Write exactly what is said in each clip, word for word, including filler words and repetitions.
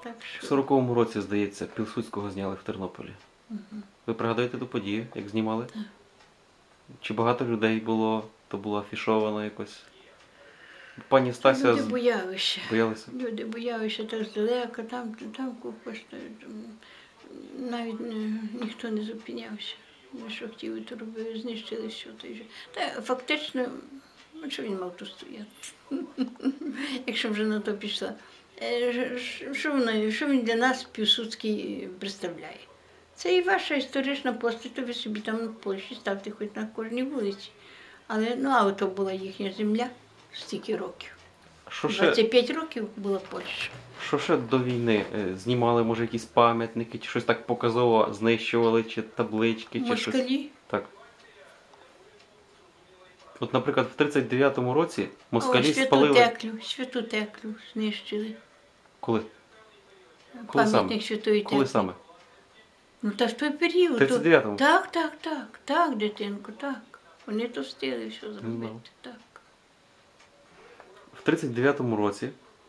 так В що... сороковому році, здається, Пілсудського зняли в Тернополі. Угу. Ви пригадуєте ту подію, як знімали? Так. Чи багато людей було, то було афішовано якось? Пані Стася Люди з- боялися. боялися? Люди боялися так здалека, там, там купа, що, там, навіть не, ніхто не зупинявся. Ми що хотіли, то робили, знищили все. Той же. Та фактично, ну, що він мав тут стояти? Якщо вже на то пішла. Е, ж- ж- Що, воно, що він для нас Пілсудський представляє? Це і ваша історична постать, то ви собі там в Польщі ставте хоч на кожній вулиці. Але, ну, а то була їхня земля стільки років. Що ще, двадцять п'ять років була Польща. що ще до війни е, знімали, може, якісь пам'ятники, чи щось так показово знищували, чи таблички, чи щось? Москалі. Так. От, наприклад, в тридцять дев'ятому році О, москалі святу спалили... Теклю, святу Теклю знищили. Коли? Коли саме? Пам'ятник Святої Теклі. Коли саме? Ну, та в той період. В тридцять дев'ятому? Так, так, так, так, дитинко, так. Вони то встигли все зробити, Ну. так. В тридцять дев'ятому році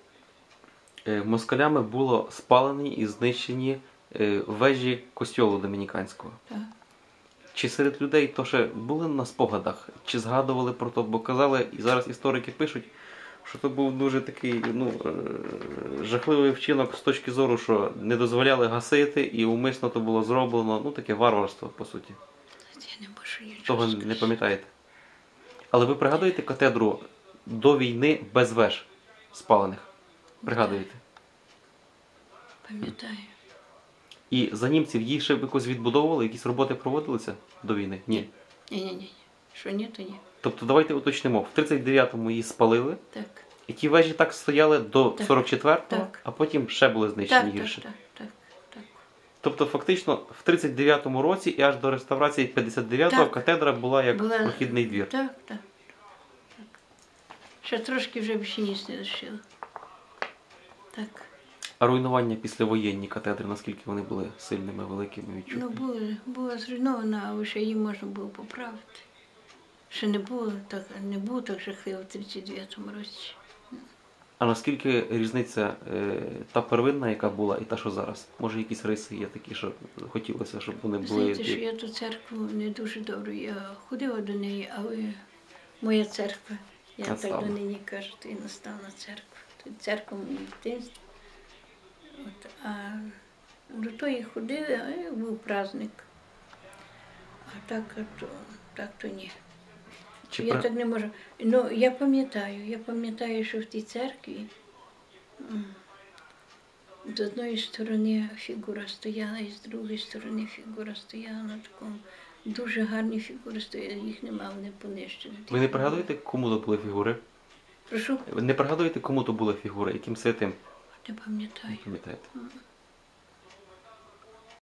е, москалями було спалені і знищені е, вежі костьолу домініканського. Так. Чи серед людей то ще були на спогадах? Чи згадували про то? Бо казали, і зараз історики пишуть, що то був дуже такий ну, е, жахливий вчинок з точки зору, що не дозволяли гасити, і умисно то було зроблено, ну таке варварство, по суті. Я не можу нічого Того сказати. не пам'ятаєте. Але ви пригадуєте катедру до війни без веж спалених? Пригадуєте? Пам'ятаю. І за німців їх ще якось відбудовували, якісь роботи проводилися до війни? Ні. Ні-ні-ні. Що ні, то ні. Тобто давайте уточнимо, в тридцять дев'ятому її спалили, Так. і ті вежі так стояли до Так. сорок четвертого, Так. а потім ще були знищені Так, так, гірше. так, так, так. Тобто фактично в тридцять дев'ятому році і аж до реставрації п'ятдесят дев'ятого Так. катедра була як Була- прохідний двір. Так, так, так. Ще трошки вже більше ніч не лишило. Так. А руйнування післявоєнні катедри, наскільки вони були сильними, великими, відчутними? Ну, була, була зруйнована, але ще її можна було поправити. Ще не було так, не було так жахливо в тридцять дев'ятому році. А наскільки різниця е, та первинна, яка була, і та, що зараз? Може, якісь риси є такі, що хотілося, щоб вони були... Знаєте, що я ту церкву не дуже добре. Я ходила до неї, але моя церква, я так Наставна. до нині кажу, то і наставна церква. То церква моєї дитинства. От, а до тої ходили, а як був праздник. А так, а то, так то ні. Чи Я при- так не можу. Ну, я пам'ятаю, я пам'ятаю, що в тій церкві м, з одної сторони фігура стояла, і з другої сторони фігура стояла на такому. Дуже гарні фігури стояли, їх нема, вони понищені. Ви не пригадуєте, кому то були фігури? Прошу? Ви не пригадуєте, кому то були фігури, яким святим? Не пам'ятаю. Не пам'ятаєте? М.